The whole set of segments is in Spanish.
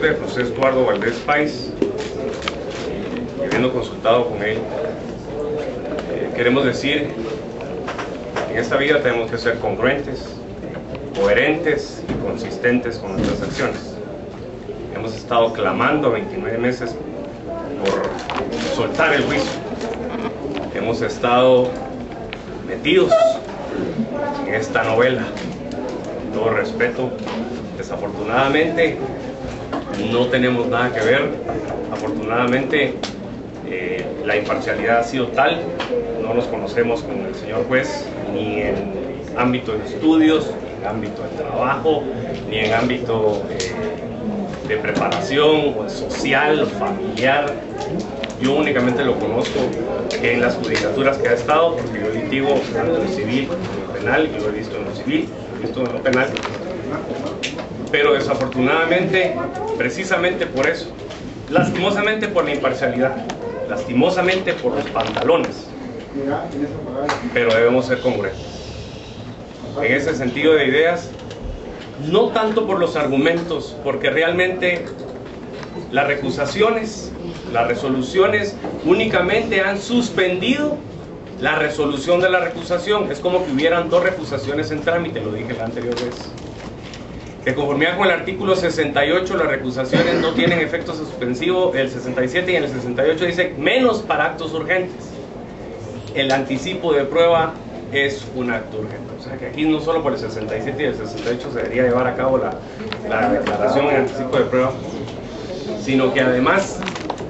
presidente José Eduardo Valdés Pais, y habiendo consultado con él, queremos decir que en esta vida tenemos que ser congruentes, coherentes y consistentes con nuestras acciones. Hemos estado clamando 29 meses por soltar el juicio. Hemos estado metidos en esta novela. Con todo respeto, desafortunadamente no tenemos nada que ver. Afortunadamente la imparcialidad ha sido tal, no nos conocemos con el señor juez ni en ámbito de estudios, ni en ámbito de trabajo, ni en ámbito de preparación o social o familiar. Yo únicamente lo conozco en las judicaturas que ha estado, porque yo litigo tanto en lo civil como en lo penal, y lo he visto en lo civil, lo he visto en lo penal. Pero desafortunadamente, precisamente por eso, lastimosamente por la imparcialidad, lastimosamente por los pantalones, pero debemos ser congruentes. En ese sentido de ideas, no tanto por los argumentos, porque realmente las recusaciones, las resoluciones únicamente han suspendido la resolución de la recusación. Es como que hubieran dos recusaciones en trámite, lo dije la anterior vez. De conformidad con el artículo 68, las recusaciones no tienen efecto suspensivo. El 67 y el 68 dice menos para actos urgentes. El anticipo de prueba es un acto urgente. O sea que aquí no solo por el 67 y el 68 se debería llevar a cabo la declaración en anticipo de prueba, sino que además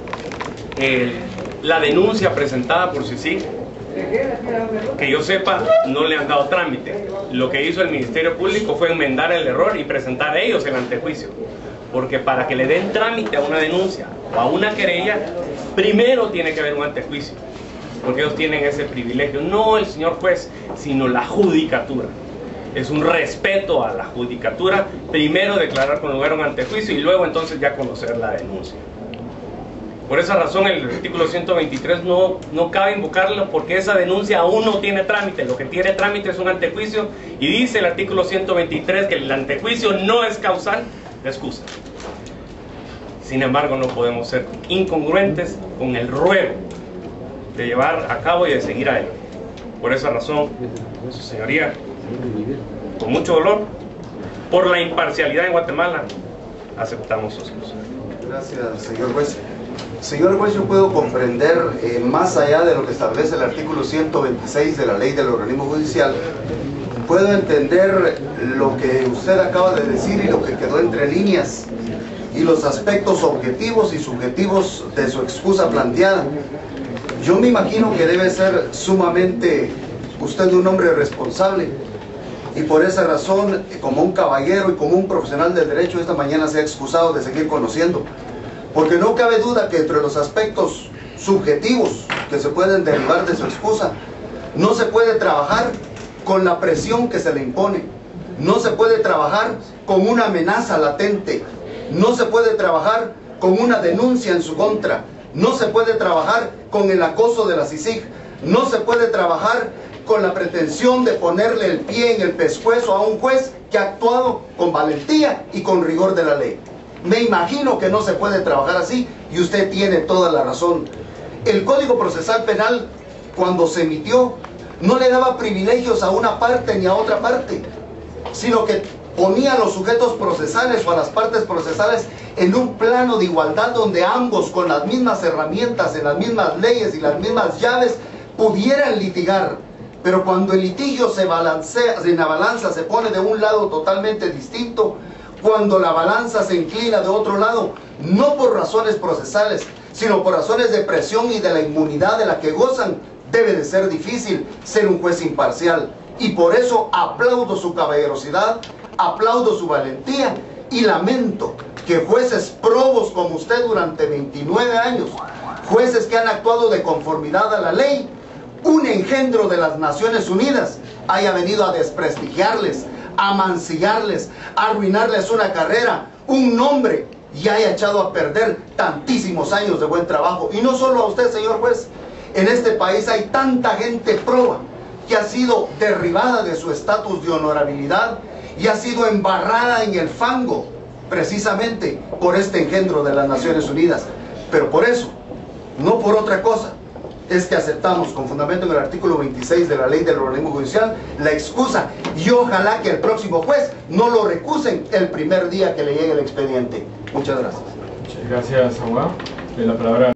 la denuncia presentada por CICIG, que yo sepa, no le han dado trámite. Lo que hizo el Ministerio Público fue enmendar el error y presentar ellos el antejuicio, porque para que le den trámite a una denuncia o a una querella, primero tiene que haber un antejuicio, porque ellos tienen ese privilegio, no el señor juez, sino la judicatura. Es un respeto a la judicatura, primero declarar con lugar un antejuicio y luego entonces ya conocer la denuncia. Por esa razón el artículo 123 no cabe invocarlo, porque esa denuncia aún no tiene trámite. Lo que tiene trámite es un antejuicio, y dice el artículo 123 que el antejuicio no es causal de excusa. Sin embargo, no podemos ser incongruentes con el ruego de llevar a cabo y de seguir a él. Por esa razón, su señoría, con mucho dolor, por la imparcialidad en Guatemala, aceptamos su excusa. Gracias, señor juez. Señor juez, yo puedo comprender, más allá de lo que establece el artículo 126 de la ley del organismo judicial, puedo entender lo que usted acaba de decir y lo que quedó entre líneas, y los aspectos objetivos y subjetivos de su excusa planteada. Yo me imagino que debe ser sumamente usted un hombre responsable, y por esa razón, como un caballero y como un profesional del derecho, esta mañana se ha excusado de seguir conociendo, porque no cabe duda que entre los aspectos subjetivos que se pueden derivar de su excusa, no se puede trabajar con la presión que se le impone, no se puede trabajar con una amenaza latente, no se puede trabajar con una denuncia en su contra, no se puede trabajar con el acoso de la CICIG, no se puede trabajar con la pretensión de ponerle el pie en el pescuezo a un juez que ha actuado con valentía y con rigor de la ley. Me imagino que no se puede trabajar así, y usted tiene toda la razón. El Código Procesal Penal, cuando se emitió, no le daba privilegios a una parte ni a otra parte, sino que ponía a los sujetos procesales o a las partes procesales en un plano de igualdad, donde ambos, con las mismas herramientas, en las mismas leyes y las mismas llaves, pudieran litigar. Pero cuando el litigio se balancea, en la balanza se pone de un lado totalmente distinto, cuando la balanza se inclina de otro lado, no por razones procesales, sino por razones de presión y de la inmunidad de la que gozan, debe de ser difícil ser un juez imparcial. Y por eso aplaudo su caballerosidad, aplaudo su valentía, y lamento que jueces probos como usted durante 29 años, jueces que han actuado de conformidad a la ley, un engendro de las Naciones Unidas, haya venido a desprestigiarles, a mancillarles, a arruinarles una carrera, un nombre, y haya echado a perder tantísimos años de buen trabajo. Y no solo a usted, señor juez, en este país hay tanta gente proba que ha sido derribada de su estatus de honorabilidad y ha sido embarrada en el fango precisamente por este engendro de las Naciones Unidas. Pero por eso, no por otra cosa, es que aceptamos con fundamento en el artículo 26 de la Ley del Organismo Judicial la excusa, y ojalá que el próximo juez no lo recusen el primer día que le llegue el expediente. Muchas gracias. Muchas gracias, abogado. La palabra